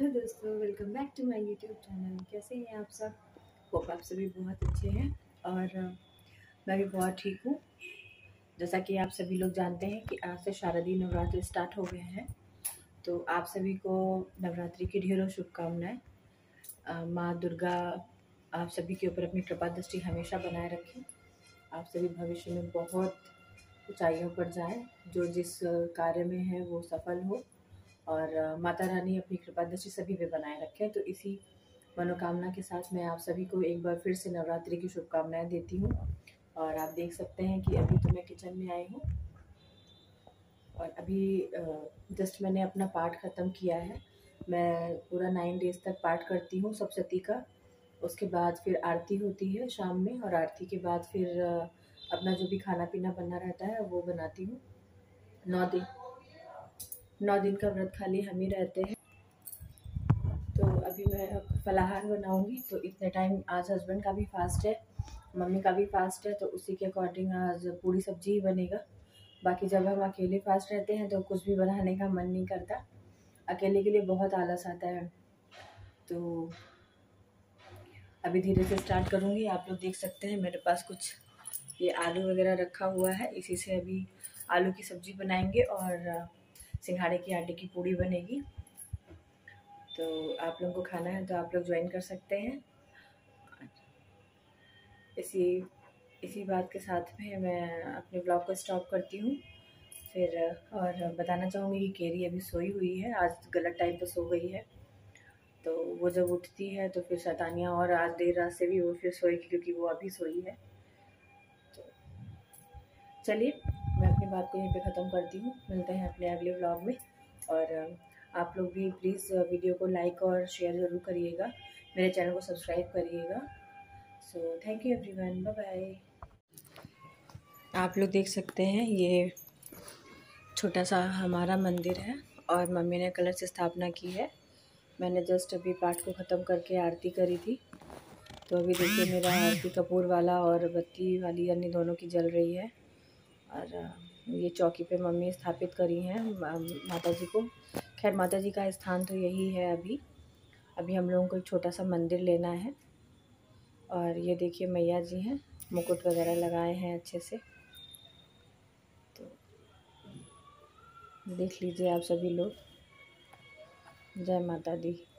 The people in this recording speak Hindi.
हेलो दोस्तों, welcome back to my YouTube channel. कैसे हैं आप सब? होप आप सभी बहुत अच्छे हैं और मैं भी बहुत ठीक हूँ। जैसा कि आप सभी लोग जानते हैं कि आज से शारदीय नवरात्रि स्टार्ट हो गए हैं, तो आप सभी को नवरात्रि की ढेरों शुभकामनाएं। माँ दुर्गा आप सभी के ऊपर अपनी कृपा दृष्टि हमेशा बनाए रखें। आप सभी भविष्य में बहुत ऊंचाइयों पर जाएं, जो जिस कार्य में है वो सफल हो और माता रानी अपनी कृपा दृष्टि सभी पे बनाए रखें। तो इसी मनोकामना के साथ मैं आप सभी को एक बार फिर से नवरात्रि की शुभकामनाएं देती हूँ। और आप देख सकते हैं कि अभी तो मैं किचन में आई हूँ और अभी जस्ट मैंने अपना पाठ ख़त्म किया है। मैं पूरा 9 डेज़ तक पाठ करती हूँ सप्तशती का। उसके बाद फिर आरती होती है शाम में, और आरती के बाद फिर अपना जो भी खाना पीना बनना रहता है वो बनाती हूँ। 9 दिन का व्रत खाली हम ही रहते हैं। तो अभी मैं फलाहार बनाऊंगी, तो इतने टाइम आज हस्बैंड का भी फास्ट है, मम्मी का भी फास्ट है, तो उसी के अकॉर्डिंग आज पूरी सब्जी ही बनेगा। बाकी जब हम अकेले फास्ट रहते हैं तो कुछ भी बनाने का मन नहीं करता, अकेले के लिए बहुत आलस आता है। तो अभी धीरे से स्टार्ट करूँगी। आप लोग देख सकते हैं मेरे पास कुछ ये आलू वगैरह रखा हुआ है, इसी से अभी आलू की सब्ज़ी बनाएंगे और सिंघाड़े की आटे की पूड़ी बनेगी। तो आप लोगों को खाना है तो आप लोग ज्वाइन कर सकते हैं। इसी बात के साथ में मैं अपने ब्लॉग को स्टॉप करती हूँ। फिर और बताना चाहूँगी कि केरी अभी सोई हुई है, आज गलत टाइम पर सो गई है। तो वो जब उठती है तो फिर शैतानियाँ, और आज देर रात से भी वो फिर सोएगी क्योंकि वो अभी सोई है। तो चलिए मैं अपनी बात को यहीं पे ख़त्म करती हूँ। मिलते हैं अपने अगले व्लॉग में। और आप लोग भी प्लीज़ वीडियो को लाइक और शेयर ज़रूर करिएगा, मेरे चैनल को सब्सक्राइब करिएगा। So thank you everyone, bye bye. आप लोग देख सकते हैं ये छोटा सा हमारा मंदिर है और मम्मी ने कलश से स्थापना की है। मैंने जस्ट अभी पाठ को ख़त्म करके आरती करी थी। तो अभी देखिए मेरा आरती कपूर वाला और बत्ती वाली यानी दोनों की जल रही है। और ये चौकी पे मम्मी स्थापित करी हैं माता जी को। खैर माता जी का स्थान तो यही है। अभी हम लोगों को एक छोटा सा मंदिर लेना है। और ये देखिए मैया जी हैं, मुकुट वगैरह लगाए हैं अच्छे से। तो देख लीजिए आप सभी लोग। जय माता दी।